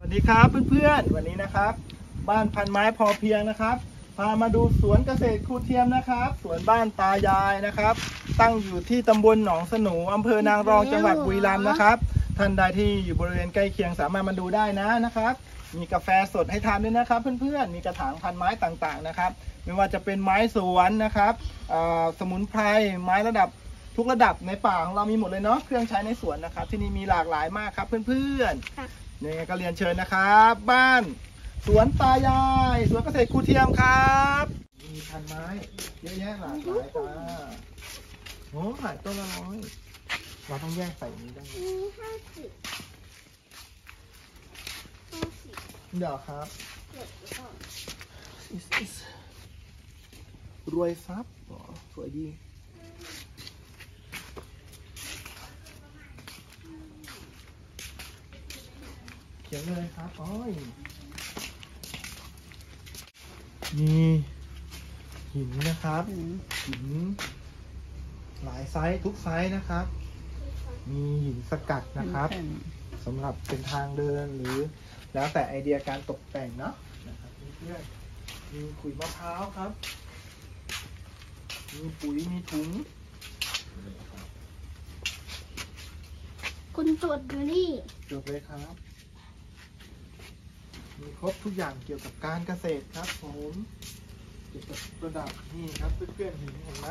สวัสดีครับเพื่อนๆวันนี้นะครับบ้านพันไม้พอเพียงนะครับพามาดูสวนเกษตรครูเทียมนะครับสวนบ้านตายายนะครับตั้งอยู่ที่ตำบลหนองสนูอำเภอนางรองจังหวัดบุรีรัมย์นะครับท่านใดที่อยู่บริเวณใกล้เคียงสามารถมาดูได้นะครับมีกาแฟสดให้ทานด้วยนะครับเพื่อนๆมีกระถางพันไม้ต่างๆนะครับไม่ว่าจะเป็นไม้สวนนะครับสมุนไพรไม้ระดับทุกระดับในป่าของเรามีหมดเลยเนาะเครื่องใช้ในสวนนะครับที่นี่มีหลากหลายมากครับเพื่อนๆนี่ก็เรียนเชิญนะครับบ้านสวนตายายสวนเกษตรครูเทียมครับมีพันไม้เยอะแยะหลากหลายจ้าโอ้หลายต้นละร้อยเราต้องแยกใส่นี้ได้มี50 เดี๋ยวครับรวยทรัพย์อ๋อสวยดีเขียนเลยครับโอ้ยมีหินนะครับหินหลายไซส์ทุกไซส์นะครับมีหินสกัดนะครับสำหรับเป็นทางเดินหรือแล้วแต่ไอเดียการตกแต่งเนาะนะครับเพื่อนมีขุยมะพร้าวครับมีปุ๋ยมีถุงคุณตรวจดูนี่จบเลยครับมีครบทุกอย่างเกี่ยวกับการเกษตรครับผมเกี่ยวกับระดับนี่ครับเพื่อนๆหินเห็นไหม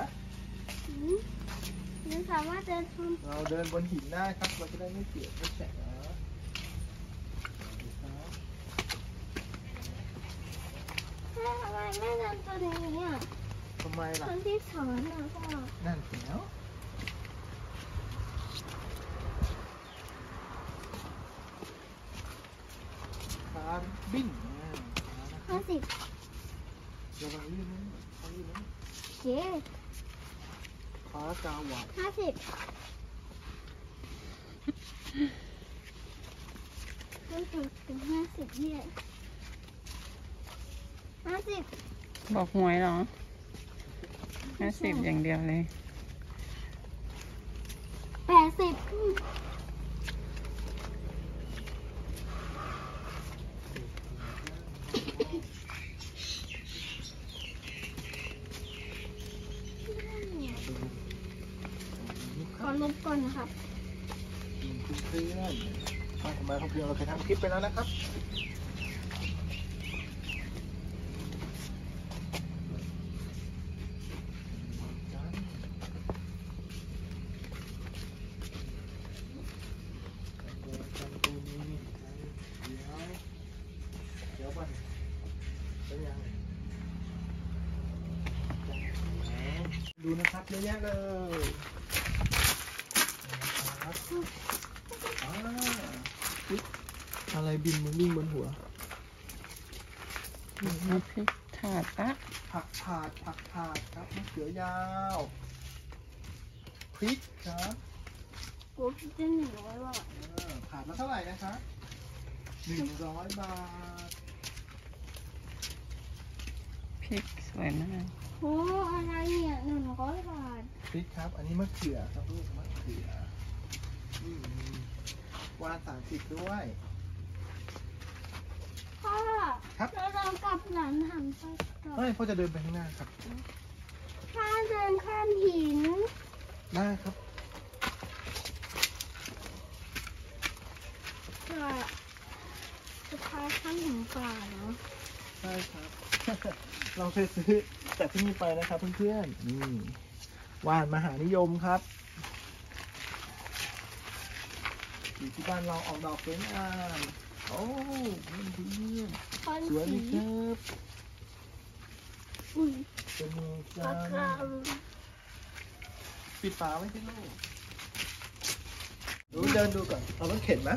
เราสามารถเดินเราเดินบนหินได้ครับเราจะได้ไม่เปียกไม่แฉะนะทำไมไม่เดินตัวนี้อ่ะทำไมล่ะคนที่สอนอ่ะพ่อนั่นสิเนาะคาร์บิ้ง 50 ระวังลื่นนะลื่นนะโอเคคากาวัด 50ถึง50เนี่ย50 บอกหวยเหรอ50อย่างเดียวเลย 80ขอลบก่อนนะครับเพื่อนๆทำไมพอเพียงเราเคยทำคลิปไปแล้วนะครับดูนะครับเยอะแยะเลยอะไรบินมาวิ่งบนหัวมีพริกถาดละผักถาดครับมะเขือยาวพริกครับโอ้พี่เจ้า100 บาทถาดละเท่าไหร่นะครับ100 บาทพริกสวยมากโอ้อะไรเนี่ย100 บาทพริกครับอันนี้มะเขือครับลูกมะเขือวาน30ด้วยพ่อครับเราลองกลับหลังหันไปเฮ้ยพ่อจะเดินไปข้างหน้าครับถ้าเดินข้ามหินได้ครับจะพาข้ามหินป่าเนาะใช่ครับ เราเคยซื้อจากที่นี่ไปนะครับเพื่อนๆนี่ว่านมหานิยมครับอยู่ที่บ้านเราออกดอกสวยงามโอ้เพื่อนสวยเลยครับจะมีการปิดฝาไว้ที่ลูกเดินดูก่อนเราต้องเข็นไหม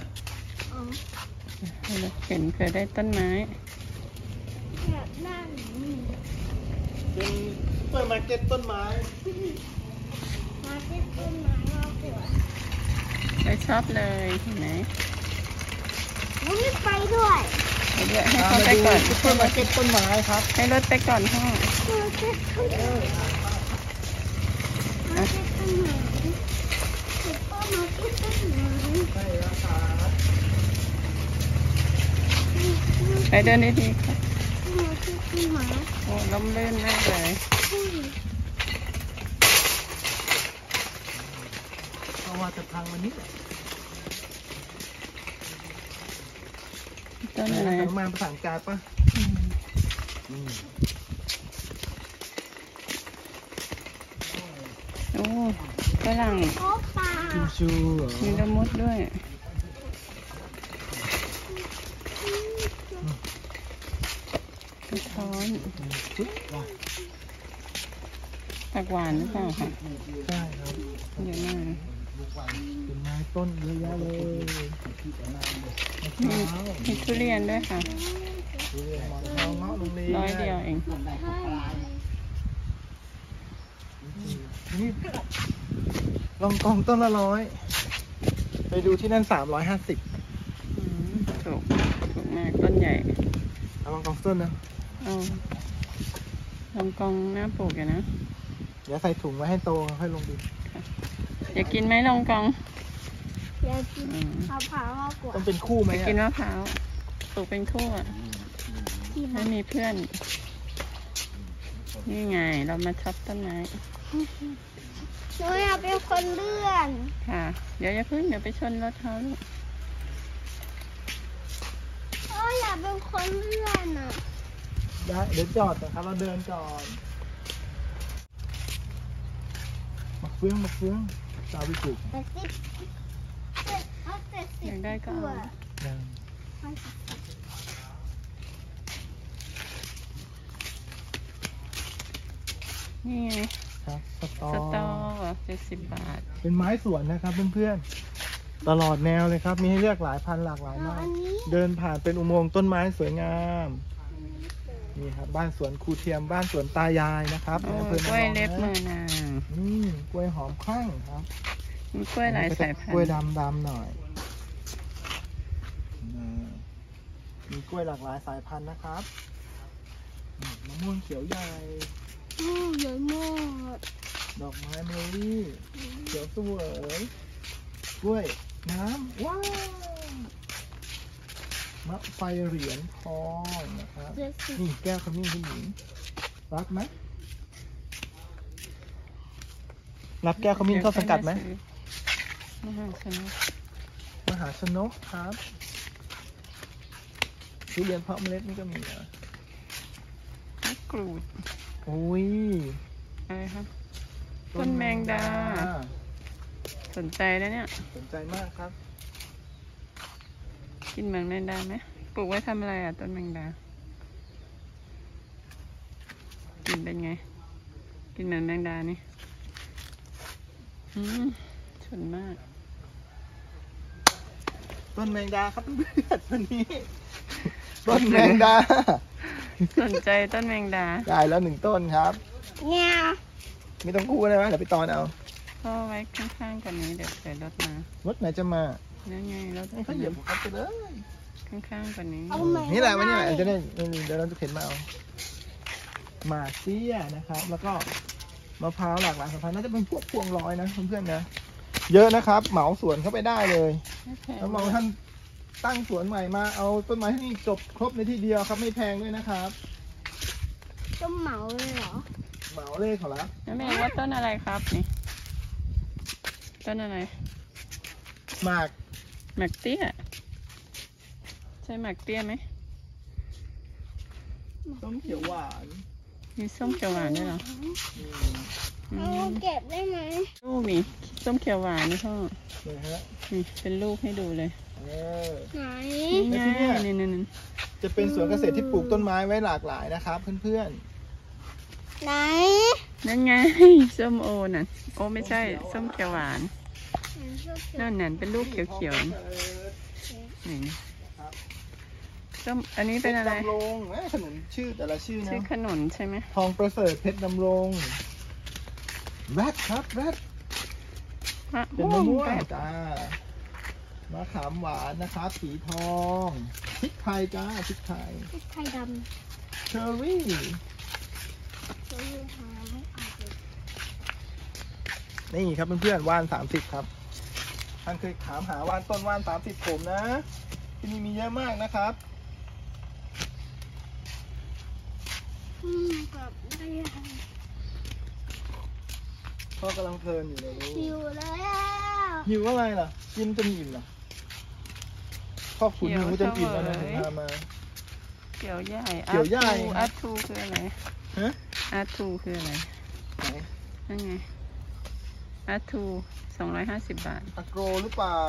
เห็นเคยได้ต้นไม้แบบนั่นเป็นซุปเปอร์มาร์เก็ตต้นไม้มาเก็ตต้นไม้เราสวยไปชอบเลยเห็นไหมไปด้วยไปด้วยให้เขาไปก่อนซุปเปอร์มาร์เก็ตต้นไม้ครับให้รถไปก่อนพ่อมาเก็ตต้นไม้ซุปเปอร์มาร์เก็ตต้นไม้ใช่แล้วครับเดินดีๆค่ะหนูชื่อพี่หมาโอ้ล้มลื่นมากเลยอุ้ยเพราะว่าจะพังวันนี้แหละต้นอะไรหนุมานประสานการปะโอ้ฝรั่งโอ้ปลากิมชูเหรอมีละมุดด้วยกระท้อนผักหวานหรือเปล่าคะใช่ครับเยอะมากเป็นไม้ต้นเยอะแยะเลยมะพร้าวมีทุเรียนด้วยค่ะหมอนทองเงาะโรงเรียนร้อยเดียวเองนี่ลองกองต้นละ100ไปดูที่นั่น350 ถูกมากต้นใหญ่เอาลองกองต้นนะเอาลองกองหน้าปลูกอยู่นะเดี๋ยวใส่ถุงไว้ให้โตค่อยลงดินอยากกินไหมลองกองอยากกินมะพร้าวมากกว่าต้องเป็นคู่ไหมอยากกินมะพร้าวปลูกเป็นคู่อ่ะที่ไม่มันมีเพื่อน นี่ไงเรามาช็อปต้นไม้หนูอยากเป็นคนเลื่อนค่ะ เดี๋ยวอย่าเพิ่งเดี๋ยวไปชนรถเขาลูกอยากเป็นคนเลื่อนอ่ะได้เดี๋ยวจอดก่อนครับเราเดินก่อนมะเฟืองสาวิกุแต่สิบเอาแต่สิอบ ยากได้ก็เอายังนี่ไงครับสตอสตอ70 บาทเป็นไม้สวนนะครับเพื่อนๆตลอดแนวเลยครับ มีให้เลือกหลายพันหลากหลายมากอันนี้เดินผ่านเป็นอุโมงค์ต้นไม้สวยงามนี่ครับบ้านสวนครูเทียมบ้านสวนตายายนะครับโอ้ในอำภกล้วยเล็บมืนะอนางกล้วยหอมข้างครับมีกล้วยหลายสายพันกล้วยธุ์ดำหน่อยมีกล้วยหลากหลายสายพันธุ์นะครับมะม่วงเขียวใหญ่ใหญ่มากดอกไม้เมลี่เขียวสวยกล้วยน้ำว้าวมะไฟเหรียญทองนะครับเจ็ดสิบนี่แก้วขมิ้นคุณหญิงรับไหมรับแก้วขมิ้นเข้าสังกัดไหมมหาชนกมหาชนกครับทุเรียนเพาะเมล็ดนี่ก็มีเหรอมะกรูดโอ้ยอะไรครับต้นแมงดา สนใจแล้วเนี่ยสนใจมากครับกินเหมือนแมงดาไหมปลูกไว้ทำอะไรอ่ะต้นแมงดา กินเป็นไง กินเหมือนแมงดานี่ฉุนมากต้นแมงดาครับเพื่อนๆวันนี้ ต้นแมงดาสนใจต้นแมงดาได้แล้ว1 ต้นครับเนี่ยไม่ต้องกู้ได้ไหมเดี๋ยวไปตอนเอาก็ไว้ข้างๆกันนี้เดี๋ยวเกิดรถมารถไหนจะมานั่นไงรถให้เขาเหยียบเขาไปเลยข้างๆกันนี้เอามานี่แหละวันนี้แหละจะได้เดี๋ยวเราจะเข็นมาเอาหมากเตี้ยนะครับ แล้วก็มะพร้าวหลากหลายสายพันธุ์น่าจะเป็นพวกพวงร้อยนะเพื่อนๆนะเยอะนะครับ เหมาสวนเข้าไปได้เลยไม่แพงแล้วมองท่านตั้งสวนใหม่มาเอาต้นไม้ที่นี่จบครบในที่เดียวครับไม่แพงด้วยนะครับต้มเหมาเลยเหรอเหมาเลยขอรับแล้วแม่ว่าต้นอะไรครับนี่ ต้นอะไรหมากหมากเตี้ย ใช่หมากเตี้ยไหมต้มเขียวหวานมีส้มเขียวหวานด้วยเหรอเอาเก็บได้ไหมลูกนี่ส้มเขียวหวานนี่พ่อนี่ฮะนี่เป็นลูกให้ดูเลยเออไหนนี่ไงแล้วที่เนี่ยนี่จะเป็นสวนเกษตรที่ปลูกต้นไม้ไว้หลากหลายนะครับเพื่อนไหนนั่นไง ส้มโอน่ะ โอ้ไม่ใช่ ส้มเขียวหวาน นั่นนั่นเป็นลูกเขียวๆนี่ส้มอันนี้ๆเป็นอะไรดำรงขนมชื่อแต่ละชื่อนะชื่อขนุนใช่ไหมทองประเสริฐเพชรดำรงแรดครับแรดมะเป็นม่วมะงม่วงแปดจ้ามะขามหวานนะครับสีทองพริกไทยจ้าพริกไทยพริกไทยดเชอร์รี่ำซื้อหาไม่อาจเลยนี่ครับเพื่อนๆว่าน30ครับท่านเคยถามหาว่านต้นว่าน30ผมนะ ที่นี่มีเยอะมากนะครับกับได้ยังพ่อกำลังเพลินอยู่เลยลูหิกวแล้วหิวอะไรล่ะกินจนอิ่มเหรอพ่อขุนหิวจนอิ่มแล้วนะถึงพามาเขียวใหญ่เขียวใหญ่อาร์ทูคืออะไรฮะอาร์ทูคืออะไรไหนนั่นไงอาร์ทู250 บาทอะโกรหรือเปล่า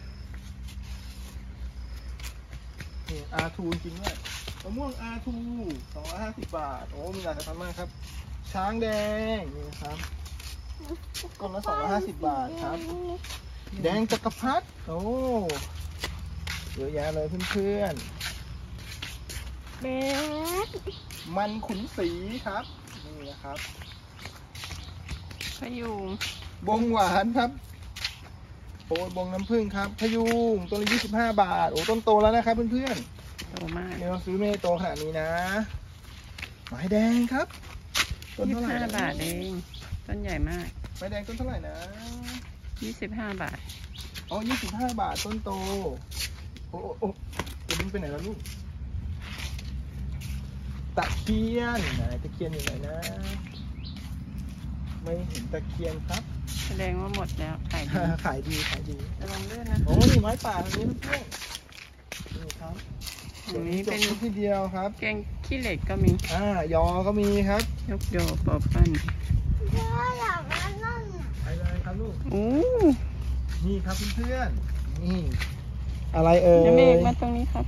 นี่อาทูจริงด้วยมะม่วงอาทู250 บาทโอ้มีหลายสายพันธุ์มากครับ ช้างแดงนี่ครับกล่องละ250 บาทครับ แดงจักรพรรดิโอ้เยอะแยะเลยเพื่อนเบ๊กๆมันขุนศรีครับนี่นะครับพะยุงบงหวานครับโอ้ยบงน้ำผึ้งครับพะยุงตัวละ25 บาทโอ้ต้นโตแล้วนะครับเพื่อนโตมากๆเนี่ยเราซื้อไม่ได้โตขนาดนี้นะไม้แดงครับต้นเท่าไหร่นะ 25 บาทเอง ต้นใหญ่มากไม้แดงต้นเท่าไหร่นะ 25 บาทอ๋อ25 บาทต้นโตโอ้โอ้จะดึงไปไหนแล้วลูกตะเคียนไหนตะเคียนอยู่ไหนนะไม่เห็นตะเคียนครับแสดงว่าหมดแล้วขายดีขายดีขายดีระวังเลื่อนนะโอ้นี่ไม้ป่าตรงนี้เพื่อนๆนี่ครับอันนี้จเป็บนที่เดียวครับแกงขี้เหล็กก็มียอก็มีครับยกโยปอปั้นพ่ออยากมานั่นน่ะไปเลยครับลูกโอ้นี่ครับเพื่อนๆนี่อะไรเอ่ยยเมฆมาตรงนี้ครับ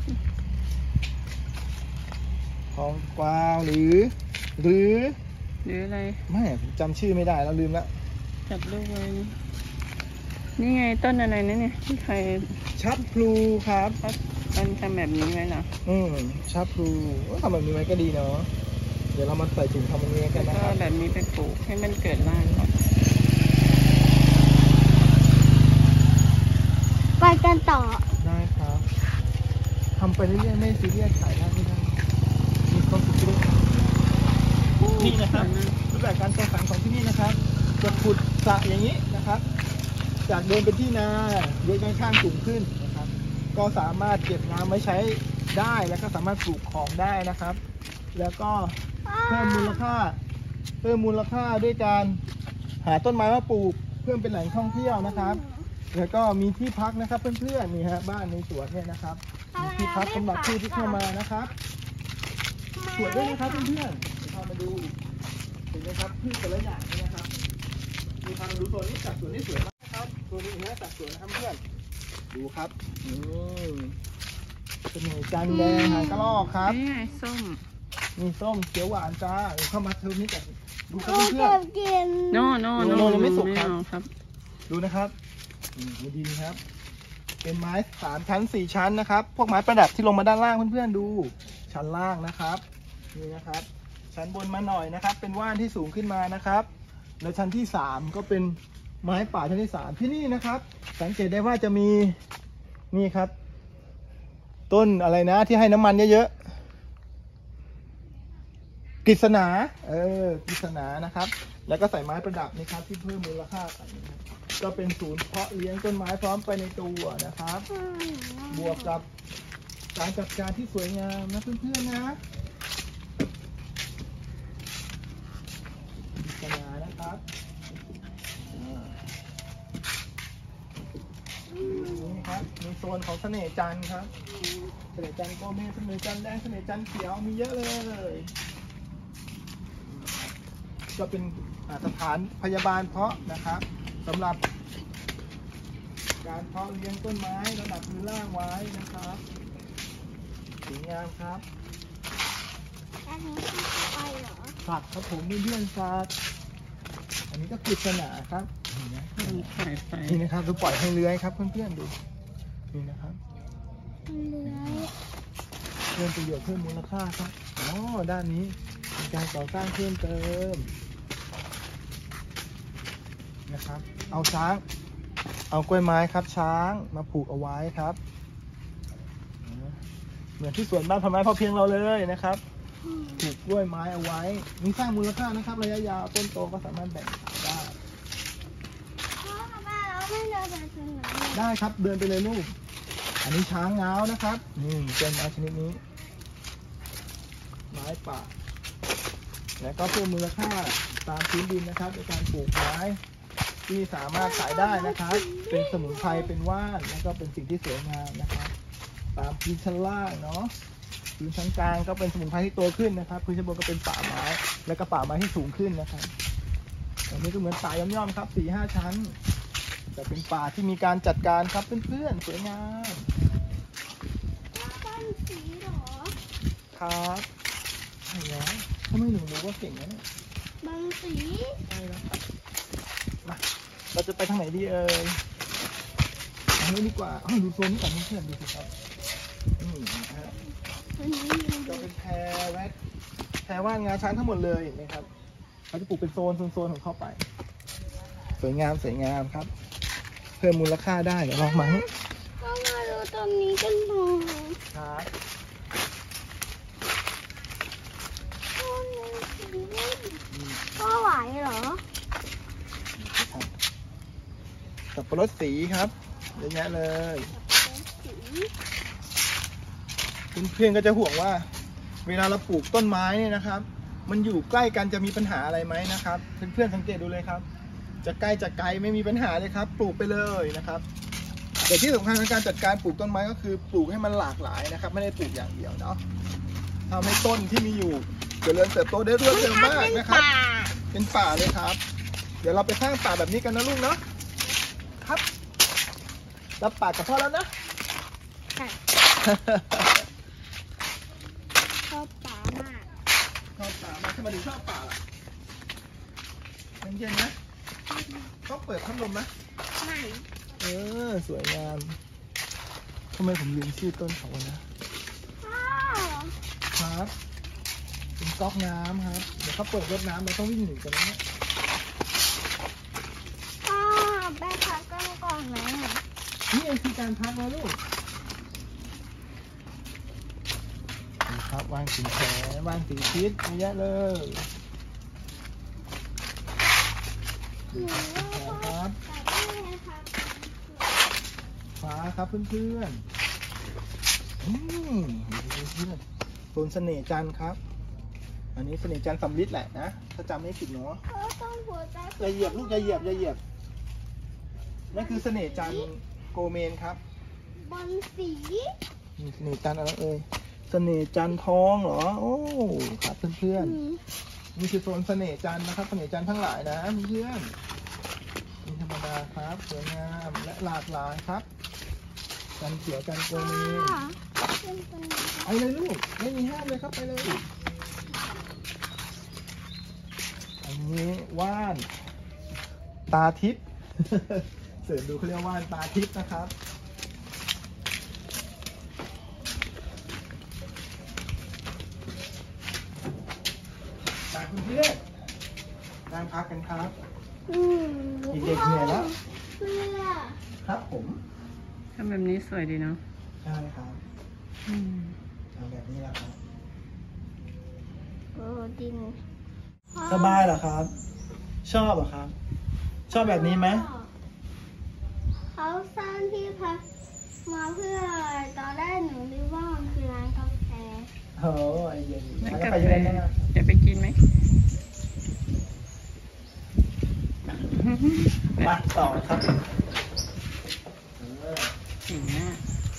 ทองกวาวหรือหรืออะไรไม่ผมจำชื่อไม่ได้แล้วลืมละจับลูกเลยนี่ไงต้นอะไรนะเนี่ยที่ใครชับพลูครับมันทำแบบนี้ไว้เหรอชับพลูทำแบบนี้ไว้ก็ดีเนาะเดี๋ยวเรามาใส่ถุงทำแบบนี้กันแล้วนะก็ครับแบบนี้ไปปลูกให้มันเกิดรากก่อนไปกันต่อได้ครับทำไปเรื่อยๆไม่ซีเรียสขายได้ไม่ได้มีความสุขด้วยนี่นะครับรูปแบบการแข่งขันของที่นี่นะครับจะขุดสระอย่างนี้นะครับ จากเดินเป็นที่นาโดยข้างๆสูงขึ้นนะครับ ก็สามารถเก็บน้ำไว้ใช้ได้แล้วก็สามารถปลูกของได้นะครับ แล้วก็เพิ่มมูลค่าด้วยการหาต้นไม้มาปลูกเพื่อเป็นแหล่งท่องเที่ยวนะครับ แล้วก็มีที่พักนะครับเพื่อนๆนี่ฮะบ้านในสวนเนี่ยนะครับมีที่พักสำหรับผู้ที่เข้ามานะครับสวยด้วยนะครับเพื่อนๆเดี๋ยวพามาดูเห็นไหมครับพืชแต่ละอย่างนี่นะครับมีพามาดูตัวนี้จากสวนนี้สวยมากครับตัวนี้เห็นไหมจากสวนนะครับเพื่อนดูครับเป็นหน่วยจันทร์แดงหางกระรอกครับนี่ไงส้มมีส้มเขียวหวานจ้าเดี๋ยวเข้ามาเทอมนี้กันดูครับโอ้เพื่อเก็นบกินโน่ยังไม่สุกครับเอาครับๆดูนะครับดูดีครับ เป็นไม้3 ชั้น 4 ชั้นนะครับ พวกไม้ประดับที่ลงมาด้านล่างเพื่อนๆดู ชั้นล่างนะครับนี่นะครับ ชั้นบนมาหน่อยนะครับ เป็นว่านที่สูงขึ้นมานะครับ แล้วชั้นที่ 3 ก็เป็นไม้ป่าชั้นที่ 3 ที่นี่นะครับ สังเกตได้ว่าจะมีนี่ครับ ต้นอะไรนะที่ให้น้ำมันเยอะๆกฤษณากฤษณานะครับ แล้วก็ใส่ไม้ประดับนี่ครับที่เพิ่มมูลค่าไปนะครับก็เป็นศูนย์เพาะเลี้ยงต้นไม้พร้อมไปในตัวนะครับ บวกกับการจัดการที่สวยงามนะเพื่อนๆนะกฤษณานะครับนี่ครับมีโซนของเสน่ห์จันทร์ครับเสน่ห์จันทร์ก็มีเสน่ห์จันทร์แดงเสน่ห์จันทร์เขียวมีเยอะเลยก็เป็นสถานพยาบาลเพาะนะครับสำหรับการเพาะเลี้ยงต้นไม้ระดับพื้นล่างไว้นะครับสวยงามครับอันนี้คือไปเหรอผักครับผมมีเลื่อนซักอันนี้ก็กฤษณาครับนี่นะขายไปนี่นะครับดูปล่อยให้เลื้อยครับเพื่อนๆดูนี่นะครับเลื้อยเพิ่มประโยชน์เพิ่มมูลค่าครับอ๋อด้านนี้มีการก่อสร้างเพิ่มเติมนะครับเอากล้วยไม้ครับช้างมาผูกเอาไว้ครับเหมือนที่สวนบ้านพันไม้พอเพียงเราเลยนะครับผูกกล้วยไม้เอาไว้มีสร้างมูลค่านะครับระยะยาวต้นโตก็สามารถแบ่งขายได้พ่อกับแม่เราไม่เดินไปถึงไหนได้ครับเดินไปเลยลูกอันนี้ช้างง้าวนะครับนี่เป็นไม้ชนิดนี้ไม้ป่าแล้วก็เพิ่มมูลค่าตามพื้นดินนะครับในการปลูกไม้ที่สามารถขายได้นะครับ เป็นสมุนไพรเป็นว่านแล้วก็เป็นสิ่งที่สวยงามนะครับ ตามพื้นชั้นล่างเนาะพื้นชั้นกลางก็เป็นสมุนไพรที่โตขึ้นนะครับพื้นชั้นบนก็เป็นป่าไม้แล้วก็ป่าไม้ที่สูงขึ้นนะครับอันนี้ก็เหมือนป่าย่อมๆครับ 4-5 ชั้นแต่เป็นป่าที่มีการจัดการครับเพื่อนๆสวยงามบ้านสีเหรอครับใช่แล้วถ้าไม่หนูรู้ว่าเก่งนะเนี่ยบางสีใช่แล้วครับมาเราจะไปทางไหนดีเอ่ยทางนี้ดีกว่าดูโซนนี้ก่อนเพื่อนๆดูสิครับนะฮะอันนี้ก็เป็นแพรว่านงาช้างทั้งหมดเลยนะครับเขาจะปลูกเป็นโซนของเข้าไป สวยงามครับ เพิ่มมูลค่าได้เดี๋ยวลองมาให้ก็มาดูตรงนี้กันหน่อยครับก็ไหวเหรอสับปะรดสีครับเยอะแยะเลยสีเพื่อนๆก็จะห่วงว่า เวลาเราปลูกต้นไม้เนี่ยนะครับ มันอยู่ใกล้กันจะมีปัญหาอะไรไหมนะครับเพื่อนๆสังเกตดูเลยครับ จะใกล้จะไกลไม่มีปัญหาเลยครับ ปลูกไปเลยนะครับแต่ที่สำคัญในการจัดการปลูกต้นไม้ก็คือปลูกให้มันหลากหลายนะครับ ไม่ได้ปลูกอย่างเดียวเนาะทำให้ต้นที่มีอยู่เจริญเติบโตได้รวดเร็วมากนะครับ เป็นป่าเลยครับ เดี๋ยวเราไปสร้างป่าแบบนี้กันนะลูกเนาะครับรับปากกับพ่อแล้วนะค่ะชอบป่ามากชอบป่ามาทำไมถึงชอบป่าล่ะเย็นๆนะต้องเปิดพัดลมนะไม่สวยงามทำไมผมลืมชื่อต้นเขานะพ่อครับเป็นก๊อกน้ำครับเดี๋ยวเขาเปิดรดน้ำเราต้องวิ่งหนีกันนะเนี่ยพ่อไปพักกันก่อนนะนี่เองคือการพักนะลูกนี่ครับวางสินแสวางสีชิดเยอะแยะเลยหนูว่าครับแต่ไม่ได้พักฟ้าครับเพื่อนๆดูเพื่อนโซนเสน่ห์จันทร์ครับ อันนี้เสน่ห์จันทร์สำลิดแหละนะถ้าจำไม่ผิดเนาะเขาต้องหัวใจอย่าเหยียบลูกอย่าเหยียบนั่นคือเสน่ห์จันทร์โกเมนครับบอลสีนี่เสน่ห์จันทร์อะไรเอ่ยเสน่ห์จันทร์ทองเหรอโอ้ครับเพื่อนๆนี่คือโซนเสน่ห์จันทร์นะครับเสน่ห์จันทร์ทั้งหลายนะเพื่อนนี่ธรรมดาครับสวยงามและหลากหลายครับจันทร์เขียวจันทร์โกเมนไปเลยลูกไม่มีห้ามเลยครับไปเลยอันนี้ว่านตาทิพย์ เสิร์ชดูเขาเรียกว่านตาทิพย์นะครับตาคุณเพื่อนนั่งพักกันครับเด็กๆเหนื่อยแล้วเพื่อครับผมทำแบบนี้สวยดีเนาะใช่ครับทำแบบนี้แหละครับดินสบายเหรอครับ ชอบเหรอครับ ชอบแบบนี้ไหมเขาสร้างที่พักมาเพื่อตอนแรกหนูนึกว่ามันคือร้านกาแฟโอ้ไอเย็นแล้วแล้วกาไปแฟยังไงนะจะไปกินไหมมาต่อครับเก่งมาก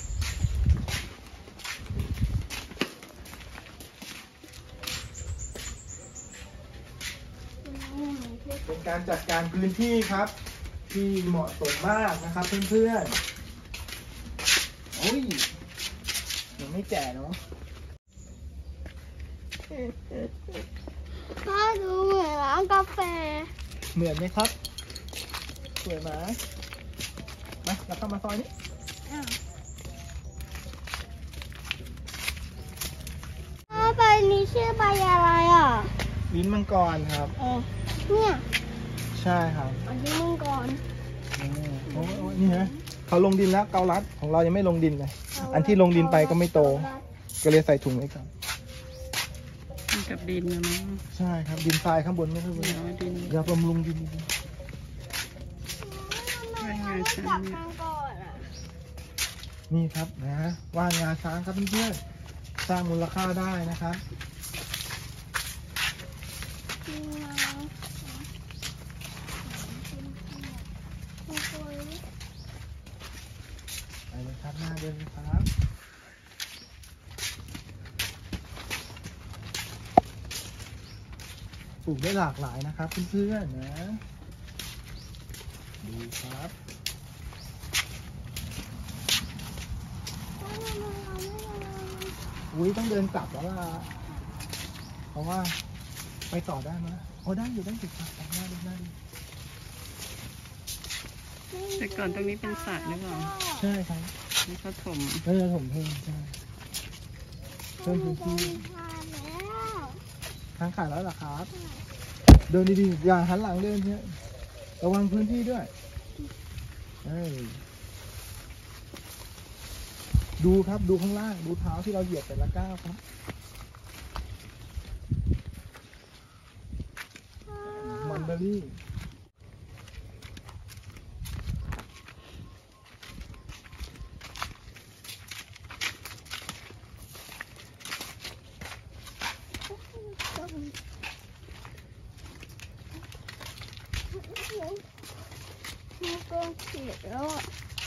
เป็นการจัดการพื้นที่ครับ ที่เหมาะสมมากนะครับเพื่อนๆโอ้ยยังไม่แก่เนาะพ่อดูเหมือนร้านกาแฟเหมือนไหมครับสวยไหมมาเราเข้ามาซอยนี้พ่อใบนี้ชื่อใบอะไรอ่ะลิ้นมังกรครับเนี่ยใช่ครับอันนี้มังกรโอ้ยนี่ฮะเขาลงดินแล้วเกาลัดของเรายังไม่ลงดินเลย อันที่ลงดินไปก็ไม่โต ก็เลยใส่ถุงไว้ก่อนมันกับดินนะมั้งใช่ครับดินทรายข้างบนนี่คือเดี๋ยวดินอย่าบำรุงดินว่ายงาช้างเนี่ยนี่ครับนะว่านงาช้างครับเพื่อนๆสร้างมูลค่าได้นะครับมีน้องมีตัวไปเลยครับหน้าเดินครับปลูกได้หลากหลายนะครับเพื่อนๆนะดูครับ อุ้ยต้องเดินกลับแล้วล่ะเพราะว่าไปต่อได้ไหมโอ้ได้อยู่ได้อยู่ครับหน้าดูหน้าดูแต่ก่อนตรงนี้เป็นสระหรือเปล่าใช่ครับนี่เขาถมแล้วจะถมเพิ่มใช่เพิ่มพื้นที่ทางขาดแล้วเหรอครับ เดินดีๆอย่าหันหลังเดินเนี่ยระวังพื้นที่ด้วยดูครับดูข้างล่างดูเท้าที่เราเหยียบแต่ละก้าวครับมันเบอรี่มันก็เขียดแล้วอ่ะ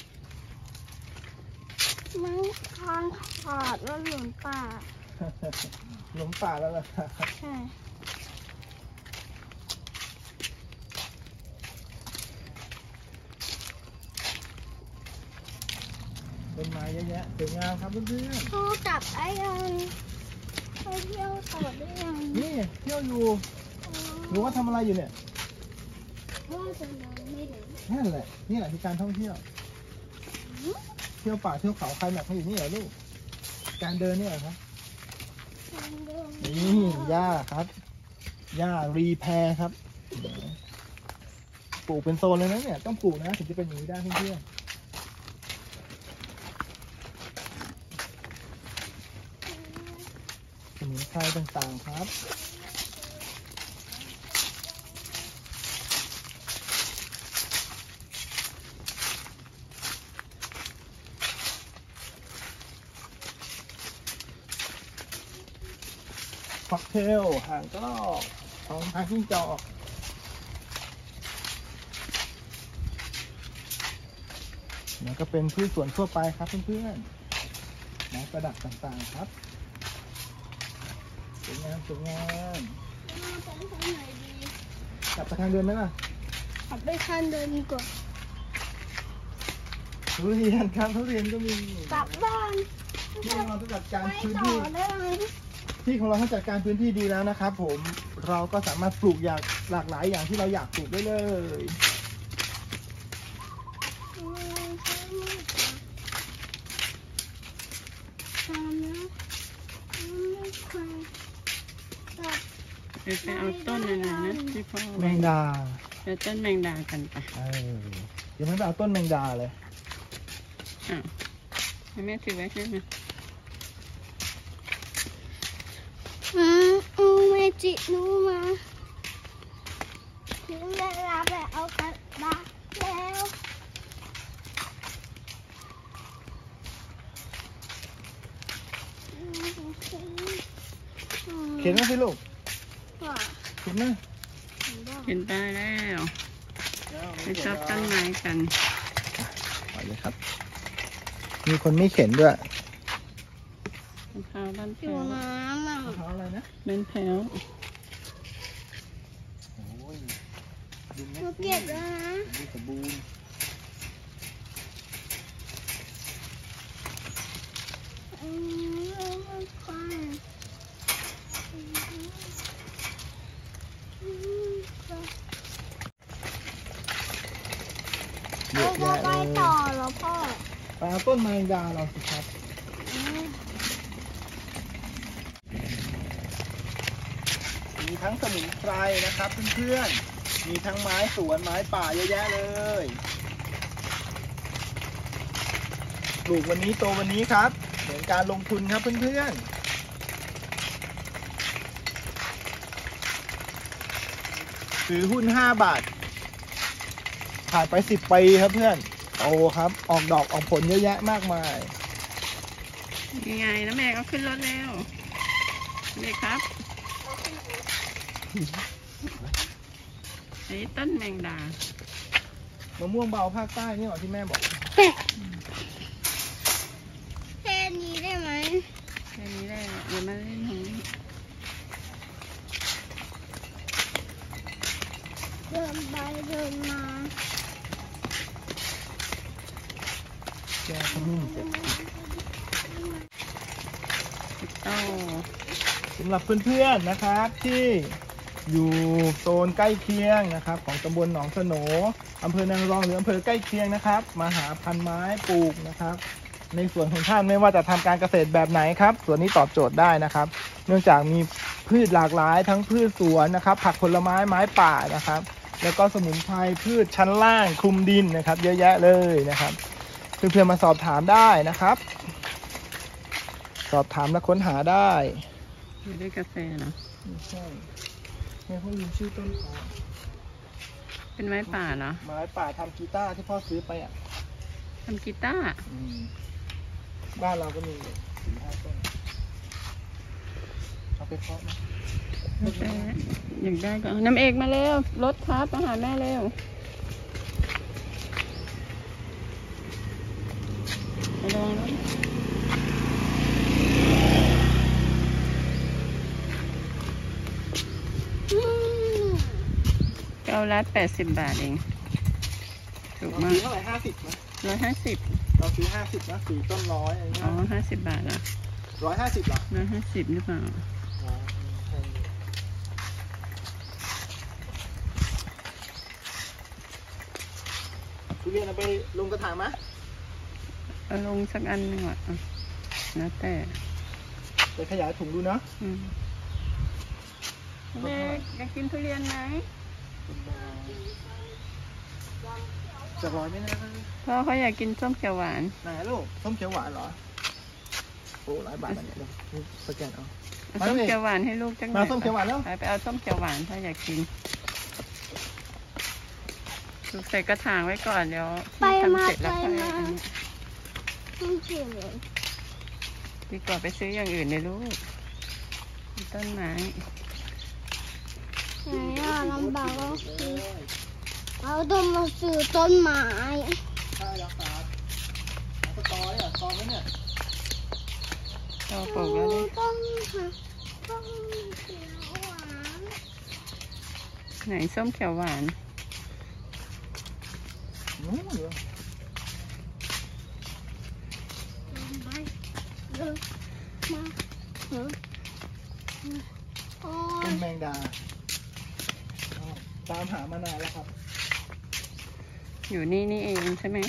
มันทางขาดแล้วหลุมป่าหลงป่าแล้วล่ะใช่ต้นไม้เยอะแยะสวยงามครับเพื่อนพ่อกับไอ้ยังไปเที่ยวต่อได้ยังๆนี่เที่ยวอยู่หรือว่าทำอะไรอยู่เนี่ยว่าจะนอนไม่ถึงนั่นแหละนี่แหละคือการท่องเที่ยว เที่ยวป่าเที่ยวเขาใครหนักเขาอยู่นี่เหรอลูกการเดินนี่เหรอครับนี่หญ้าครับหญ้ารีแพร์ครับปลูกเป็นโซนเลยนะเนี่ยต้องปลูกนะถึงจะเป็นอย่างนี้ได้เพื่อนๆสมุนไพรต่างๆครับค็อกเทลหางกระรอกทองทางจิ้งจอกแล้วก็เป็นพืชสวนทั่วไปครับเพื่อนๆไม้ประดับต่างๆครับสวยงามสวยงามไปทางไหนดีกลับไปทางเดินไหมล่ะขับไปทางเดินดีกว่าทุเรียนครับทุเรียนก็มีกลับบ้านที่เราต้องจัดการไปพื้นต่อที่ได้ไหมที่ของเราถ้าจัดการพื้นที่ดีแล้วนะครับผมเราก็สามารถปลูกอย่างหลากหลายอย่างที่เราอยากปลูกได้เลยไปเอาต้นอะไรนะที่พ่อแมงดาไปต้นแมงดากันไปเดี๋ยวไม่ไปเอาต้นแมงดาเลยอ้าวให้แม่ถือไว้ใช่ไหมเมจินูมาถึงเวลาไปเอากระดาษแล้วเข็นไหมสิลูกว่าเข็นไหมเห็นได้แล้วไปชอบต้นไม้กันไปเลยครับ มีคนไม่เข็นด้วยมะพร้าวบ้านแถอยู่วน้ำอ่ะมะพร้าวอะไรนะบ้านแถวโอ้ยดูหนูเก็บแล้วนะดูสมบูรณ์เยเราอะจะแยะไปเลยต่อเหรอพ่อไปเอาต้นแมงดาเราสิครับ มีทั้งสมุนไพรนะครับเพื่อนๆ มีทั้งไม้สวนไม้ป่าเยอะแยะเลย ปลูกวันนี้โตวันนี้ครับ เหมือนการลงทุนครับเพื่อนๆ ซื้อหุ้น5 บาท ผ่านไป10 ปีครับเพื่อน โอ้ครับ ออกดอกออกผลเยอะแยะมากมายยังไงแล้วแม่ก็ขึ้นรถแล้วเลยครับอันนี้ต้นแมงดามะม่วงเบาภาคใต้นี่หรอที่แม่บอกแค่นี้ได้ไหมแค่นี้ได้เดี๋ยวมาเล่นตรงนี้เดินไปเดินมาแกขมิ้นเจ็ดโอ้สำหรับเพื่อนๆนะครับที่อยู่โซนใกล้เคียงนะครับของตำบลหนองสโหนอำเภอนางรองหรืออำเภอใกล้เคียงนะครับมาหาพันไม้ปลูกนะครับในสวนของท่านไม่ว่าจะทำการเกษตรแบบไหนครับสวนนี้ตอบโจทย์ได้นะครับ เนื่องจากมีพืชหลากหลายทั้งพืชสวนนะครับผักผลไม้ไม้ป่านะครับแล้วก็สมุนไพรพืชชั้นล่างคลุมดินนะครับเยอะแยะเลยนะครับเพื่อนๆมาสอบถามได้นะครับ สอบถามและค้นหาได้อยู่ด้วยกาแฟเหรอไม่ใช่แม่เขาลืมชื่อต้นเขาเป็นไม้ป่าเหรอไม้ป่าทำกีตาร์ที่พ่อซื้อไปอ่ะทำกีตาร์บ้านเราก็มี4-5 ต้นเอาไปเพาะนะกาแฟอยากได้ก็เอาน้ำเอกมาเร็วรถครับมาหาแม่เร็วไปลองแล้วเก้าละ80 บาทเองถูกเรามากซื้อเท่าไหร่50นะ 150 เราซื้อ50นะ4 ต้น100อะไรเงี้อ๋อย 50 บาทเหรอ 150เหรอ 150หรือเปล่าอ๋อแพงอยู่ทุเรียนเอาไปลงกระถางมะเอาลงสักอันหนึงอ่ะแล้วแต่ไปขยายถุงดูเนาะแม่อยากกินทุเรียนไหมจะร้อยไหมนะพ่อเขาอยากกินส้มเขียวหวานไหนลูกส้มเขียวหวานเหรอโอ้100 บาทอันเนี่ยเดี๋ยวสแกนเอาเอาส้มเขียวหวานให้ลูกจังหน่มาอยส้มเขียวหวานแล้วไปเอาส้มเขียวหวานถ้าอยากกินถูกใส่กระถางไว้ก่อนเดี๋ยวไปทำมาเสร็จแล้วไปค่อยมาอันนี้ต้องเชื่อเลยดีกว่าไปซื้ออย่างอื่นเลยลูกมีต้นไม้ไหนอ่ะลำบากก็คือเราต้องมาซื้อต้นไม้ใช่แล้วครับเอาสตอเนี่ยสตอไหมเนี่ยเราปลูกแล้วนี่ต้องหาต้องเขียวหวานไหนส้มเขียวหวานนู้นเหรอไปเดินมาเดินโอ้ต้ยนแมงดาอ้าวตามหามานานแล้วครับอยู่นี่นี่เองใช่ไหม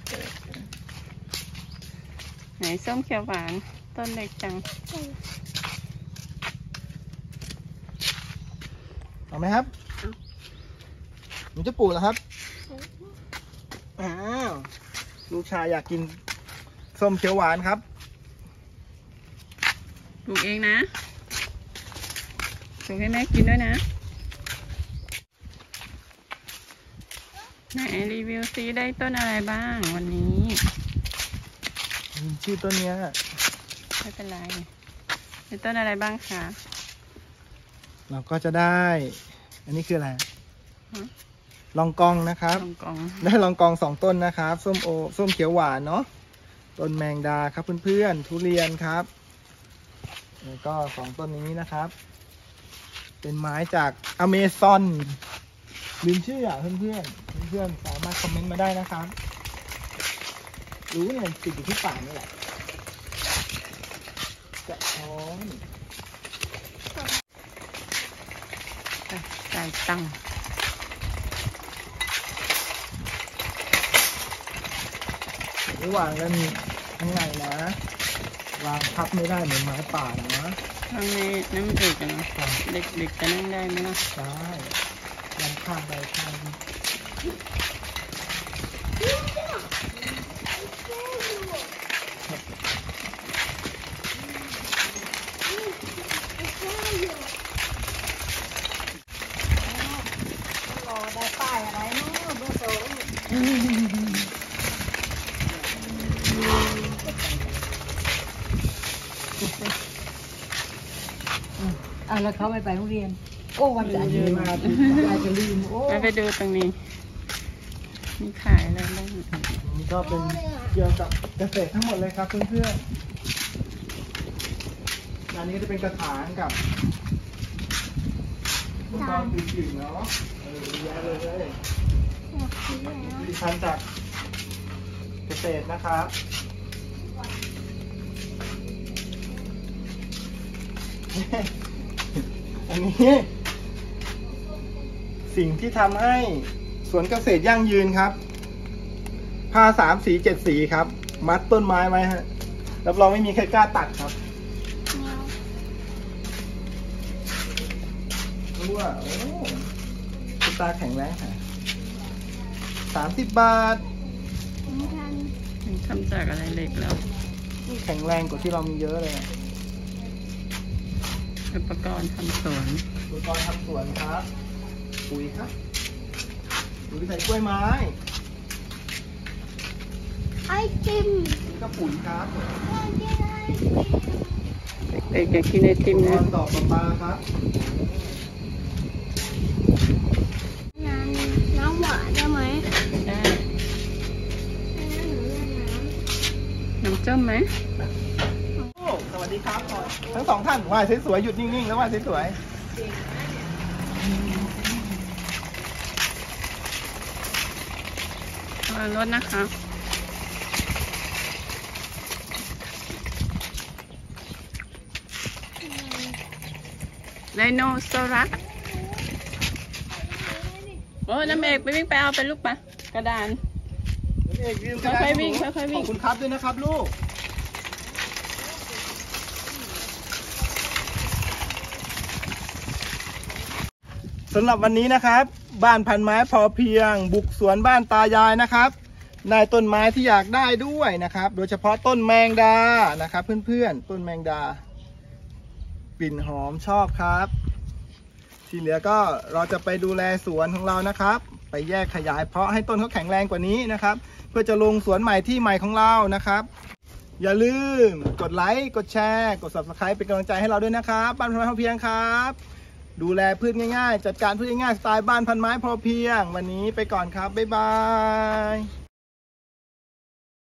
ไหนส้มเขียวหวาน ต้นเล็กจังเอาไหมครับหนูจะปลูกเหรอครับอ้าวลูกชายอยากกินส้มเขียวหวานครับปลูกเองนะปลูกให้แม่กินด้วยนะ ไหนรีวิวซิได้ต้นอะไรบ้างวันนี้ชื่อต้นเนี้ยไม่เป็นไรมีต้นอะไรบ้างคะเราก็จะได้ อันนี้คืออะไรฮะลองกองนะครับลองกองได้ลองกอง2 ต้นนะครับส้มโอส้มเขียวหวานเนาะต้นแมงดาครับเพื่อนๆทุเรียนครับแล้วก็2 ต้นนี้นะครับ เป็นไม้จากอเมซอนลืมชื่ออ่ะเพื่อนๆสามารถคอมเมนต์มาได้นะครับ รู้เนี่ยติดอยู่ที่ป่ากนี่แหละจะท้อนจ่ายตังค์ระหว่างกันข้างในนะ วางพับไม่ได้เหมือนไม้ป่านะข้างในน้ำเอกนะเด็กๆจะนั่งได้ไหมล่ะใช่ยันข้างไปข้างนี้แล้วเขาไม่ไปโรงเรียนโอ้วันจันทร์มายายจะลืมโอ้ไปดูตรงนี้ มีขายอะไรบ้างนี่ก็เป็นเกี่ยวกับเกษตรทั้งหมดเลยครับเพื่อนๆอันนี้ก็จะเป็นกระถางกับอุปกรณ์อื่นๆเนาะเยอะเลยอยากซื้อแล้วผลิตภัณฑ์จากเกษตรนะครับอันนี้สิ่งที่ทำให้สวนเกษตรยั่งยืนครับผ้า3 สี 7 สีครับ มัดต้นไม้ไว้ฮะรับรองไม่มีใครกล้าตัดครับรู้ว่าโอ้คุณตาแข็งแรงค่ะ30 บาททำจากอะไรเหล็กแล้วแข็งแรงกว่าที่เรามีเยอะเลยอะอุปกรณ์ทำสวนอุปกรณ์ทำสวนครับ ปุ๋ยครับปุ๋ยใส่กล้วยไม้ไอติมนี่ก็ปุ๋ยครับเด็กๆอยากกินไอติมอุปกนะรณ์ต่อประปาครับน้ำหวานได้ไหมได้น้ำจ้มไหมโอ้สวัสดีครับทั้งสองท่านว่ายสวยๆหยุดนิ่งๆแล้วว่ายสวยระวังรถนะคะไดโนเสาร์โอ้น้ำเอกไปวิ่งไปเอาไปลูกปะกระดานๆเอกยืมก็ได้ค่อยๆวิ่งค่อยๆวิ่งขอบคุณครับด้วยนะครับลูกสำหรับวันนี้นะครับ บ้านพันไม้พอเพียง บุกสวนบ้านตายายนะครับได้ต้นไม้ที่อยากได้ด้วยนะครับ โดยเฉพาะต้นแมงดานะครับเพื่อนๆต้นแมงดากลิ่นหอมชอบครับ ที่เหลือก็เราจะไปดูแลสวนของเรานะครับ ไปแยกขยายเพาะให้ต้นเขาแข็งแรงกว่านี้นะครับ เพื่อจะลงสวนใหม่ที่ใหม่ของเรานะครับ อย่าลืมกดไลค์กดแชร์กด Subscribe เป็นกำลังใจให้เราด้วยนะครับบ้านพันไม้พอเพียงครับ ดูแลพืชง่ายๆ จัดการพืชง่ายๆสไตล์บ้านพันไม้พอเพียง วันนี้ไปก่อนครับบ๊ายบาย